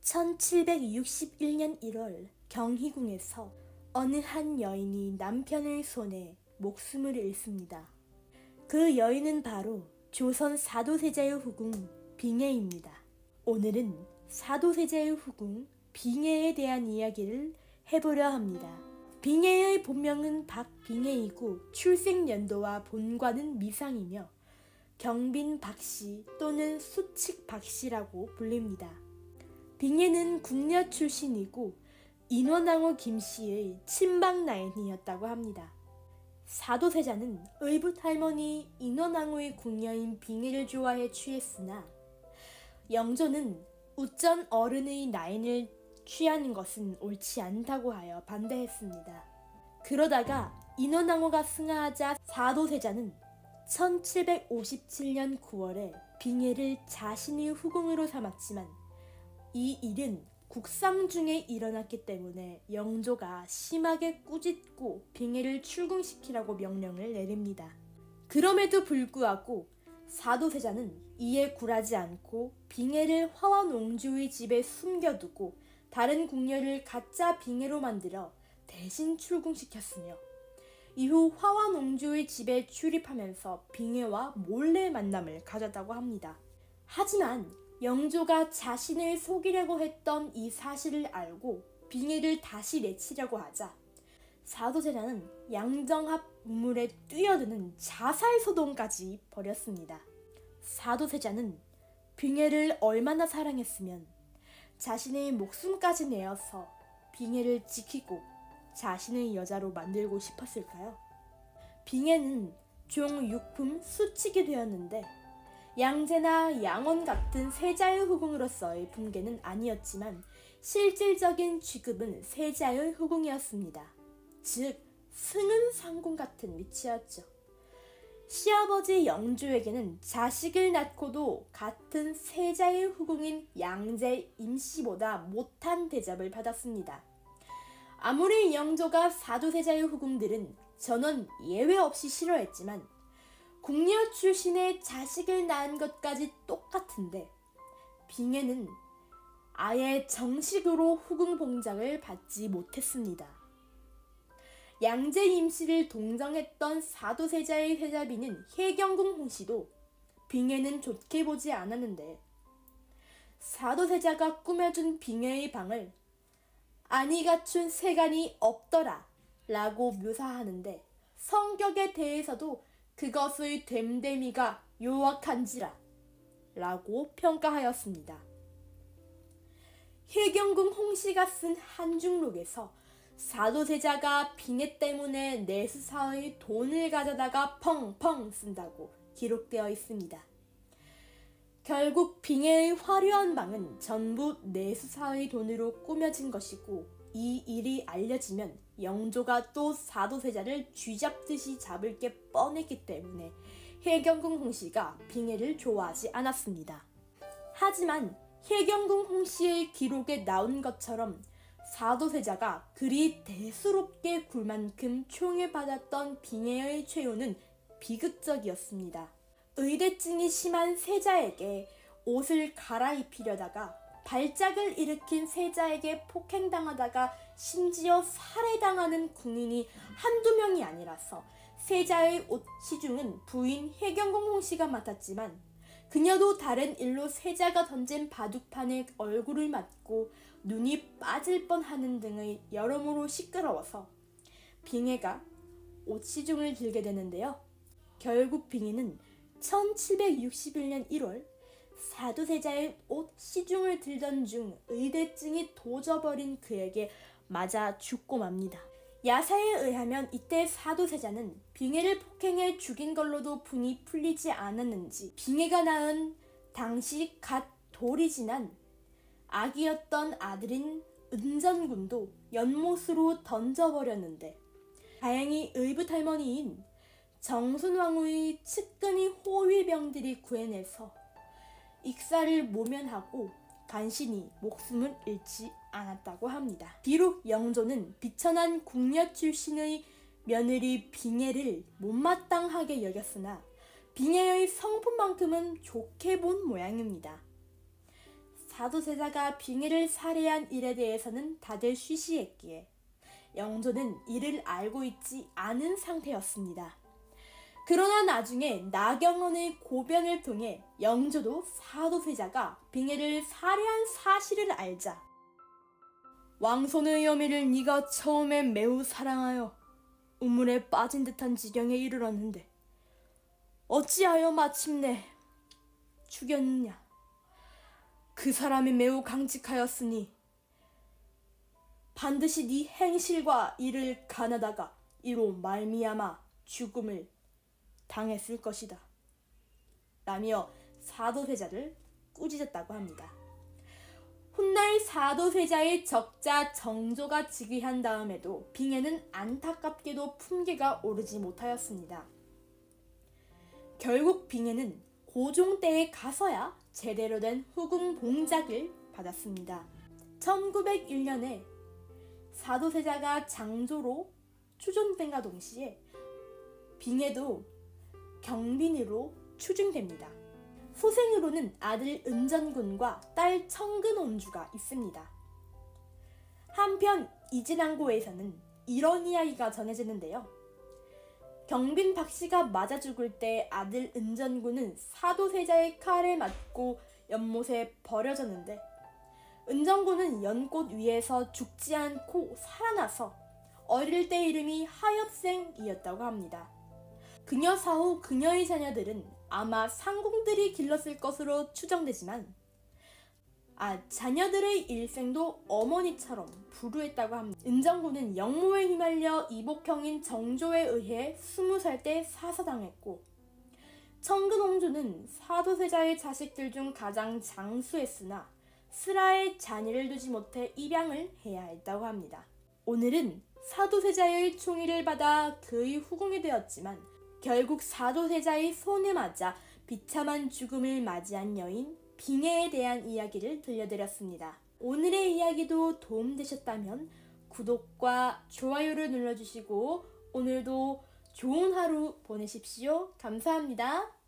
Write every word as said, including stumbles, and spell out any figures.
천칠백육십일 년 일월 경희궁에서 어느 한 여인이 남편의 손에 목숨을 잃습니다. 그 여인은 바로 조선 사도세자의 후궁 빙예입니다. 오늘은 사도세자의 후궁 빙예에 대한 이야기를 해보려 합니다. 빙예의 본명은 박빙예이고 출생연도와 본관은 미상이며 경빈 박씨 또는 수칙 박씨라고 불립니다. 빙예는 궁녀 출신이고 인원왕후 김씨의 친박 라인이었다고 합니다. 사도세자는 의붓할머니 인원왕후의 궁녀인 빙예를 좋아해 취했으나 영조는 우전 어른의 라인을 취하는 것은 옳지 않다고 하여 반대했습니다. 그러다가 인원왕후가 승하하자 사도세자는 천칠백오십칠 년 구월에 빙예를 자신의 후궁으로 삼았지만 이 일은 국상 중에 일어났기 때문에 영조가 심하게 꾸짖고 빙예를 출궁시키라고 명령을 내립니다. 그럼에도 불구하고 사도세자는 이에 굴하지 않고 빙예를 화완옹주의 집에 숨겨두고 다른 궁녀를 가짜 빙예로 만들어 대신 출궁시켰으며 이후 화완옹주의 집에 출입하면서 빙예와 몰래 만남을 가졌다고 합니다. 하지만 영조가 자신을 속이려고 했던 이 사실을 알고 빙예를 다시 내치려고 하자 사도세자는 양정합 우물에 뛰어드는 자살소동까지 벌였습니다. 사도세자는 빙예를 얼마나 사랑했으면 자신의 목숨까지 내어서 빙예를 지키고 자신의 여자로 만들고 싶었을까요? 빙예는 종육품 수칙이 되었는데 양제나 양원 같은 세자의 후궁으로서의 분계는 아니었지만 실질적인 취급은 세자의 후궁이었습니다. 즉 승은 상궁 같은 위치였죠. 시아버지 영조에게는 자식을 낳고도 같은 세자의 후궁인 양제 임씨보다 못한 대접을 받았습니다. 아무리 영조가 사도세자의 후궁들은 전원 예외 없이 싫어했지만 궁녀 출신의 자식을 낳은 것까지 똑같은데 빙예는 아예 정식으로 후궁 봉장을 받지 못했습니다. 양제 임씨를 동정했던 사도세자의 세자비는 혜경궁 홍씨도 빙예는 좋게 보지 않았는데 사도세자가 꾸며준 빙예의 방을 안이 갖춘 세간이 없더라 라고 묘사하는데 성격에 대해서도 그것의 됨됨이가 요악한지라 라고 평가하였습니다. 혜경궁 홍씨가 쓴 한중록에서 사도세자가 빙예 때문에 내수사의 돈을 가져다가 펑펑 쓴다고 기록되어 있습니다. 결국 빙예의 화려한 방은 전부 내수사의 돈으로 꾸며진 것이고 이 일이 알려지면 영조가 또 사도세자를 쥐잡듯이 잡을 게 뻔했기 때문에 혜경궁 홍씨가 빙예를 좋아하지 않았습니다. 하지만 혜경궁 홍씨의 기록에 나온 것처럼 사도세자가 그리 대수롭게 굴 만큼 총애받았던 빙예의 최후는 비극적이었습니다. 의대증이 심한 세자에게 옷을 갈아입히려다가 발작을 일으킨 세자에게 폭행당하다가 심지어 살해당하는 궁인이 한두 명이 아니라서 세자의 옷 시중은 부인 혜경궁 홍씨가 맡았지만 그녀도 다른 일로 세자가 던진 바둑판에 얼굴을 맞고 눈이 빠질 뻔하는 등의 여러모로 시끄러워서 빙예가 옷 시중을 들게 되는데요. 결국 빙예는 천칠백육십일 년 일월 사도세자의 옷 시중을 들던 중 의대증이 도져버린 그에게 맞아 죽고 맙니다. 야사에 의하면 이때 사도세자는 빙예를 폭행해 죽인 걸로도 분이 풀리지 않았는지 빙예가 낳은 당시 갓 돌이 지난 아기였던 아들인 은전군도 연못으로 던져버렸는데 다행히 의붓할머니인 정순왕후의 측근이 호위병들이 구해내서 익사를 모면하고 간신히 목숨을 잃지 않았다고 합니다. 비록 영조는 비천한 궁녀 출신의 며느리 빙예를 못마땅하게 여겼으나 빙예의 성품만큼은 좋게 본 모양입니다. 사도세자가 빙의를 살해한 일에 대해서는 다들 쉬쉬했기에 영조는 이를 알고 있지 않은 상태였습니다. 그러나 나중에 나경원의 고변을 통해 영조도 사도세자가 빙의를 살해한 사실을 알자 왕손의 여미를 네가 처음에 매우 사랑하여 우물에 빠진 듯한 지경에 이르렀는데 어찌하여 마침내 죽였느냐. 그 사람이 매우 강직하였으니 반드시 네 행실과 이를 가나다가 이로 말미암아 죽음을 당했을 것이다. 라며 사도세자를 꾸짖었다고 합니다. 훗날 사도세자의 적자 정조가 즉위한 다음에도 빙의는 안타깝게도 품계가 오르지 못하였습니다. 결국 빙의는 고종 때에 가서야 제대로 된 후궁 봉작을 받았습니다. 천구백일 년에 사도세자가 장조로 추존됨과 동시에 빙의도 경빈으로 추증됩니다. 소생으로는 아들 은전군과 딸 청근온주가 있습니다. 한편 이진왕고에서는 이런 이야기가 전해지는데요. 경빈 박씨가 맞아 죽을 때 아들 은전군은 사도세자의 칼에 맞고 연못에 버려졌는데 은전군은 연꽃 위에서 죽지 않고 살아나서 어릴 때 이름이 하엽생이었다고 합니다. 그녀 사후 그녀의 자녀들은 아마 상궁들이 길렀을 것으로 추정되지만 아 자녀들의 일생도 어머니처럼 불우했다고 합니다. 은정군은 영모에 휘말려 이복형인 정조에 의해 스무 살 때 사사당했고 청근옹주는 사도세자의 자식들 중 가장 장수했으나 슬하에 자녀를 두지 못해 입양을 해야 했다고 합니다. 오늘은 사도세자의 총의를 받아 그의 후궁이 되었지만 결국 사도세자의 손에 맞아 비참한 죽음을 맞이한 여인 빙의에 대한 이야기를 들려드렸습니다. 오늘의 이야기도 도움되셨다면 구독과 좋아요를 눌러주시고 오늘도 좋은 하루 보내십시오. 감사합니다.